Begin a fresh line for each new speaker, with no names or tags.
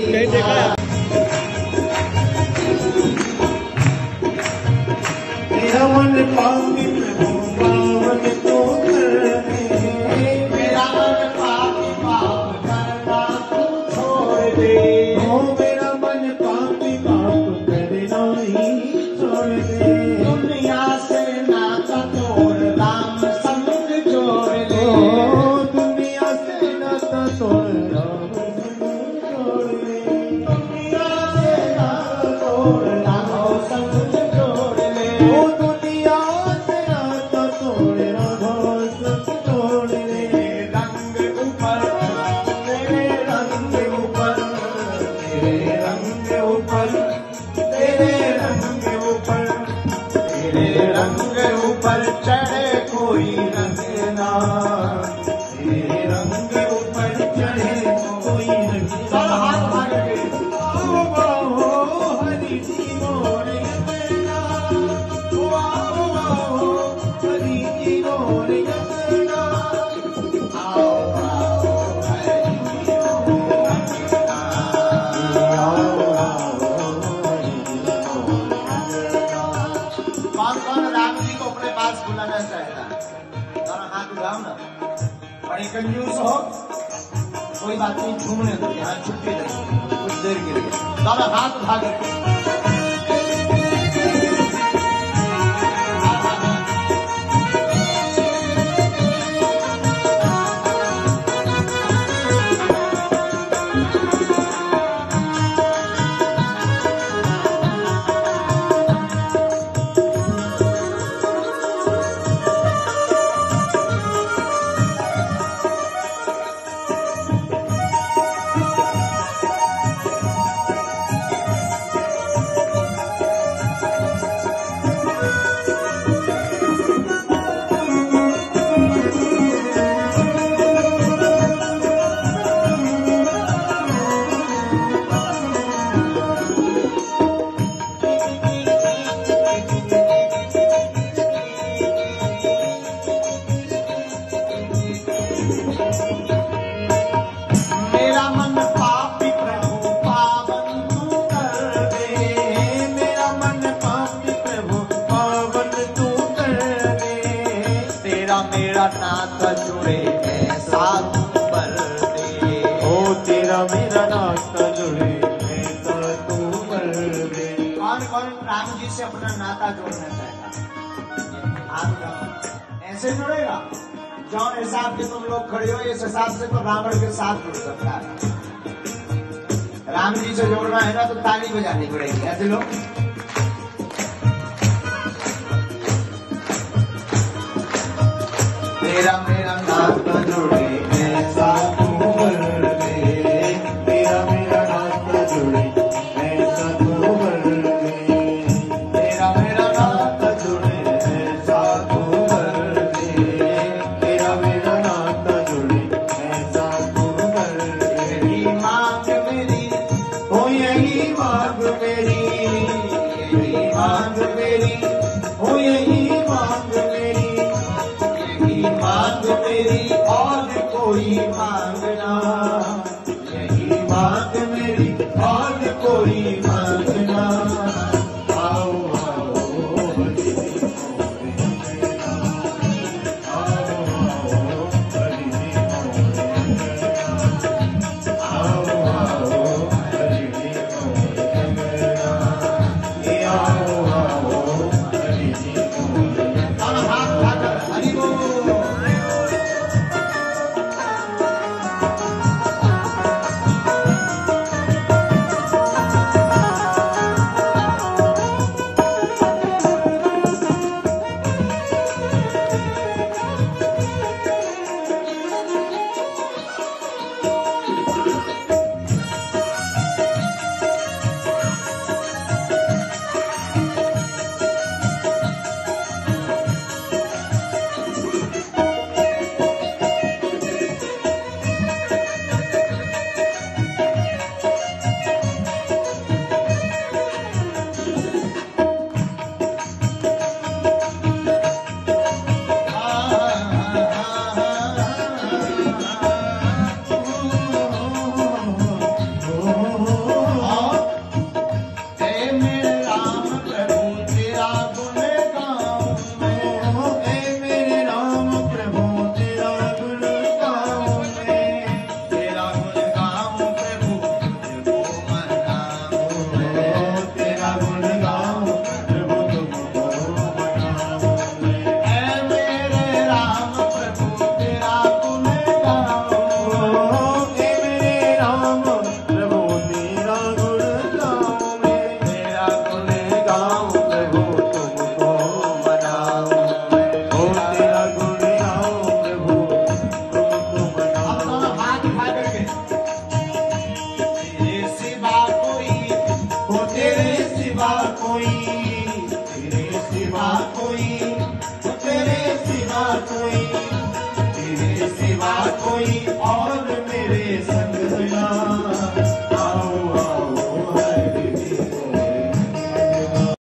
कहीं देखा है?
मेरा मन पापी प्रभु पावन तो कर दे, मेरा मन पापी पाप करना तू छोड़ दे, ओ मेरा मन पापी पाप करना ही छोड़ दे, दुनिया से नाता तोड़ राम संग जोड़ ले, ओ दुनिया से नाता तोड़ राम संग जोड़ ले, दुनिया से नाता तोड़ राम संग जोड़ ले, ओ दुनिया से नाता तोड़ राम संग जोड़ ले, रंग ऊपर तेरे रंग ऊपर, तेरे रंग ऊपर, तेरे रंग ऊपर, तेरे रंग ऊपर चढ़े कोई रंग ना, तेरे रंग ऊपर चढ़े कोई रंग ना, हाथ भाग के आओ हरि जी मोर यतना, आओ हरि जी मोर यतना, आओ हरि जी मोर यतना, कौन राम जी को अपने पास बुलाना चाहेगा? दोनों हाथ उठाओ ना। बड़े कंजूस हो, कोई बात नहीं, घूमने दो, यहाँ छुट्टी देंगे कुछ देर के लिए। दोनों हाथ उठा के मेरा मन पापी प्रभु पावन तू कर दे, मेरा मन पापी प्रभु पावन तू कर दे, तेरा मेरा नाता जुड़े ऐसा तू कर दे, ओ तेरा मेरा नाता जुड़े ऐसा तू कर दे। कौन कौन राम जी से अपना नाता जोड़ना चाहेगा? आप ऐसे जुड़ेगा? जौन हिसाब के तुम लोग खड़े हो, इस हिसाब से तो रावण के साथ जुड़ सकता है। राम जी से जोड़ना है ना तो ताली बजानी पड़ेगी, ऐसे लोग। तेरा मेरा नाता जुड़े ऐसा तू कर दे, तेरा मेरा नाता जुड़े ऐसा तू कर दे, तेरा मेरा नाता जुड़े ऐसा तू कर दे, तेरा मेरा नाता जुड़े ऐसा तू कर दे, यही मांग मेरी, ओ यही मांग मेरी, यही मांग मेरी, ओ यही मांग मेरी, यही मांग मेरी और कोई मांगना, यही मांग मेरी और कोई मांग